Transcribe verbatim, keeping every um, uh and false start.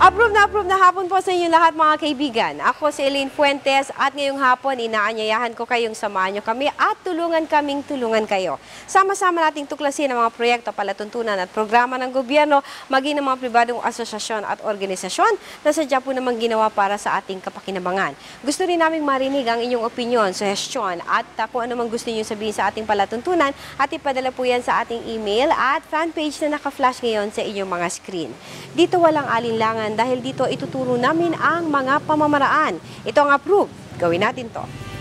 Approve na approve na hapon po sa inyo lahat mga kaibigan. Ako si Elaine Fuentes at ngayong hapon inaanyayahan ko kayong samahan nyo kami at tulungan kaming tulungan kayo. Sama-sama nating tuklasin ang mga proyekto, palatuntunan at programa ng gobyerno, maging ng mga pribadong asosasyon at organisasyon na sadya po namang ginawa para sa ating kapakinabangan. Gusto rin naming marinig ang inyong opinyon, suhestyon at uh, kung ano mang gusto niyo sabihin sa ating palatuntunan at ipadala po yan sa ating email at fanpage na naka-flash ngayon sa inyong mga screen. Dito walang alinlangan dahil dito ituturo namin ang mga pamamaraan. Ito ang approve. Gawin natin to.